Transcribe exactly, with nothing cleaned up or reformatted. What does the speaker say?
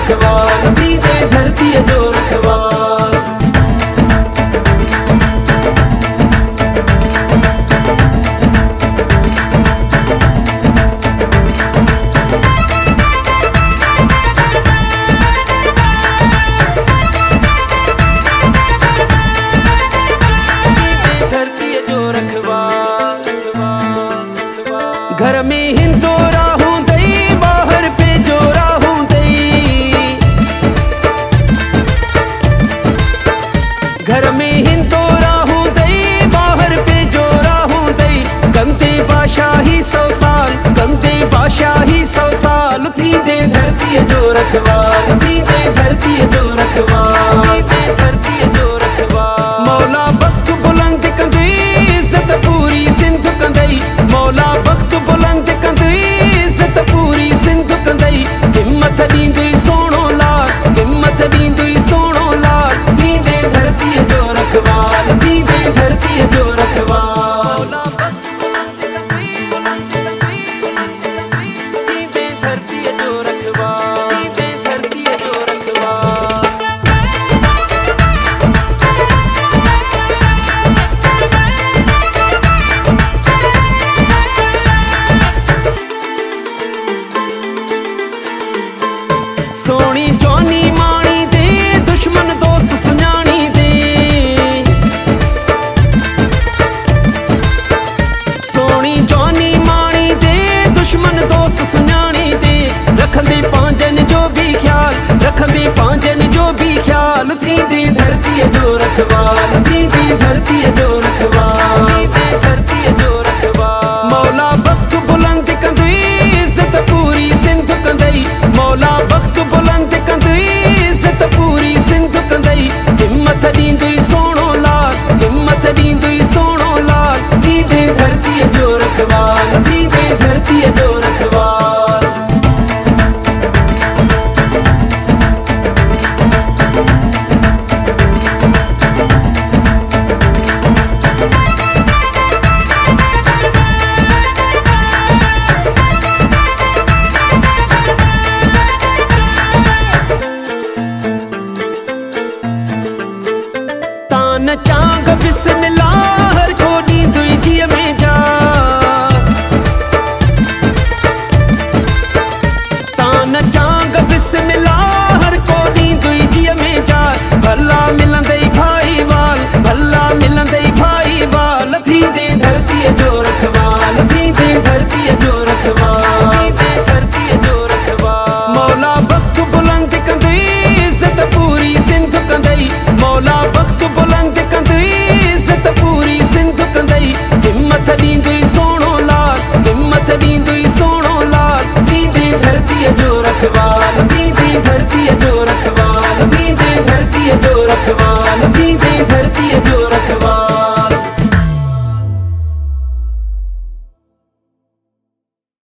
रखवाल, थी दे धरती जो रखवाल। घर में हिंदोरा हूँ दई, बाहर पे जोरा हूँ दई। घर में हिंदोरा हूँ दई, बाहर पे जोरा हूँ दई। गंदे बादशाही सौ साल, गंदे बादशाही सौ साल। थी दे धरती जो रखवाल, थी दे धरती जो रखवाल, थी दे धरती जो रखवाल। मौला वक्त बुलंद कंदई, इज्जत पूरी सिंध कंदई। मौला वक्त बुलंद कंदई, इज्जत पूरी सिंध कंदई। हिम्मत ॾींदुई सोणो लाल, हिम्मत ॾींदुई सोणो लाल। थी दे धरती जो रखवाल, थी दे धरती जो रखवाल। मौला वक्त बुलंद कंदई, थी दे धरती जो रखवाल, थी दे धरती जो रखवाल। सोनी जवानी माणी दे, दुश्मन दोस्त सुञाणी दे। सोनी जवानी माणी दे, दुश्मन दोस्त सुञाणी दे। रखंदे पांजन जो भी ख्याल, रखंदे पांजन जो भी ख्याल। थी दे धरती जो रखवाल, थी दे धरती जो रखवाल, थी दे धरती जो रखवाल। मौला वक्त बुलंद कंदई, इज्जत पूरी सिंध कंदई। मौला वक्त बुलंद कंदई, इज्जत पूरी सिंध कंदई। हिम्मत ॾींदुई सोणो लाल, हिम्मत ॾींदुई सोणो लाल। थी दे धरती जो रखवाल, थी दे धरती जो रखवाल। तान चांग बिस्मिल्लाह, हर को ॾींदुई जीअ में जा। तान चांग बिस्मिल्लाह, हर को ॾींदुई जीअ में जा। भला मिलंदई भाई वाल, भला मिलंदई भाई वाल। थी दे धरती जो रखवाल, थी दे धरती जो रखवाल, थी दे धरती जो रखवाल। मौला वक्त बुलंद कंदई, इज्जत पूरी सिंध कंदई। मौला वक्त बुलंद कंदई, इज्जत पूरी सिंध कंदई। हिम्मत ॾींदुई सोणो लाल, हिम्मत ॾींदुई सोणो लाल। थी दे धरती जो रखवाल, थी दे धरती जो रखवाल, थी दे धरती जो रखवाल, थी दे धरती जो रखवाल।